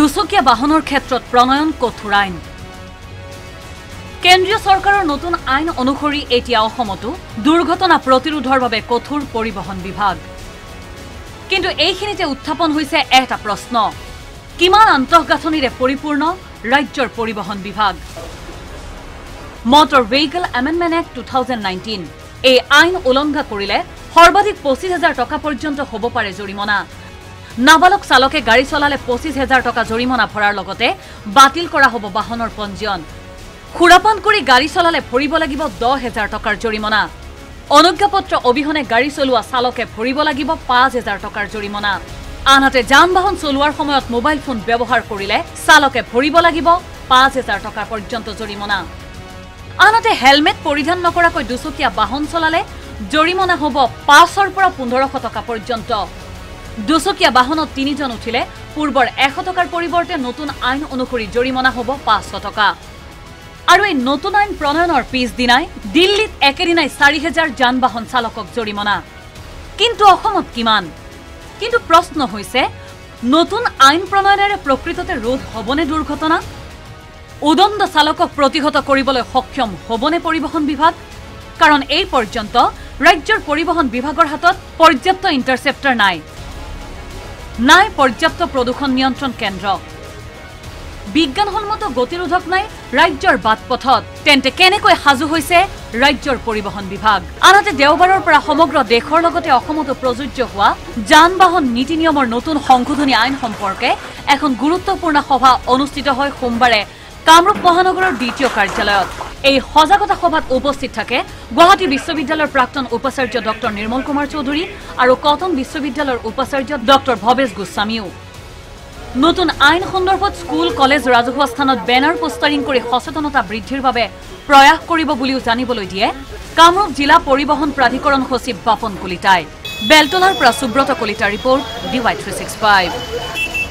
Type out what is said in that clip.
দুচকীয়া বাহনৰ ক্ষেত্ৰত প্ৰণয়ন কঠোৰ আইন কেন্দ্ৰীয় চৰকাৰৰ নতুন আইন অনুসৰি এতিয়া অসমতো দুৰ্ঘটনা প্ৰতিৰোধৰ বাবে কঠোৰ পৰিবহন বিভাগ কিন্তু এইখিনিতে উত্থাপন হৈছে এটা প্ৰশ্ন কিমান আন্তঃগাঁথনিৰে পৰিপূৰ্ণ ৰাজ্যৰ পৰিবহন বিভাগ মটৰ ভেহিকল এমেণ্ডমেণ্ট এক্ট 2019 এই আইন উলংঘা কৰিলে সৰ্বাধিক 25,000 টকা পৰ্যন্ত হ'ব পাৰে জৰিমনা নাবালক চালকে গাড়ী চলালে 25,000 টকা জৰিমনা ভৰাৰ লগতে বাতিল কৰা হ'ব বাহনৰ পঞ্জীয়ন খুৰাপান কৰি গাড়ী চলালে ভৰিব লাগিব 10,000 টকাৰ জৰিমনা অনুজ্ঞাপত্ৰ অবিহনে গাড়ী চলোৱা চালকে ভৰিব লাগিব 5,000 টকাৰ জৰিমনা আনহাতে যান-বাহন চলোৱাৰ সময়ত মোবাইল ফোন ব্যৱহাৰ কৰিলে চালকে ভৰিব লাগিব 5,000 টকা পৰ্যন্ত জৰিমনা আনহাতে হেলমেট পৰিধান নকৰাকৈ দুচকীয়া বাহন চলালে জৰিমনা হ'ব 500 পৰা 1500 টকা পৰ্যন্ত দুচকীয়া বাহনত 3 জন উঠিলে পূৰ্বৰ 100 টকাৰ পৰিৱৰ্তে নতুন আইন অনুসৰি জৰিমনা হ'ব 500 টকা আৰু এই নতুন আইন প্ৰণয়নৰ পিছদিনাই দিল্লীত একেদিনাই 4,000 যান-বাহন চালকক জৰিমনা কিন্তু অসমত কিমান কিন্তু প্ৰশ্ন হৈছে নতুন আইন প্ৰণয়নেৰে প্ৰকৃততে ৰোধ হ'বনে দুৰ্ঘটনা উদণ্ড চালকক প্ৰতিহত কৰিবলৈ সক্ষম হ'বনে পৰিবহন বিভাগ কাৰণ এই পৰ্যন্ত ৰাজ্যৰ পৰিবহন বিভাগৰ হাতত পৰ্যাপ্ত ইণ্টাৰচেপ্টাৰ নাই পৰ্যাপ্ত প্ৰদূষণ নিয়ন্ত্ৰণ কেন্দ্ৰ বিজ্ঞানসন্মত গতিৰোধক নাই ৰাজ্যৰ বাটপথত তেন্তে কেনেকৈ সাজু হৈছে ৰাজ্যৰ পৰিবহন বিভাগ আনহাতে দেওবাৰৰ পৰা সমগ্ৰ দেশৰ লগতে অসমতো প্ৰযোজ্য হোৱা যান-বাহন নীতি নিয়মৰ নতুন সংশোধনী আইন সম্পৰ্কে এখন গুৰুত্বপূৰ্ণ সভা অনুষ্ঠিত হয় সোমবাৰে কামৰূপ মহানগৰৰ দ্বিতীয় কাৰ্যালয়ত এই সজাগতা সভাত উপস্থিত থাকে গুৱাহাটী বিশ্ববিদ্যালয়ৰ প্ৰাক্তন উপাচাৰ্য ডক্টৰ নিৰ্মল কুমাৰ চৌধুৰী আৰু কটন বিশ্ববিদ্যালয়ৰ উপাচাৰ্য ডক্টৰ ভৱেশ গোস্বামীও নতুন আইন সন্দৰ্ভত স্কুল কলেজ ৰাজহুৱা স্থানত বেনাৰ পোষ্টাৰিং কৰি সচেতনতা বৃদ্ধিৰ বাবে প্ৰয়াস কৰিব বুলিও জানিবলৈ দিয়ে কামৰূপ জিলা পৰিবহন প্ৰাধিকৰণ সচিব বাপন কলিতাই বেলতলাৰ পৰা সুব্ৰত কলিতা ৰিপৰ্ট DY365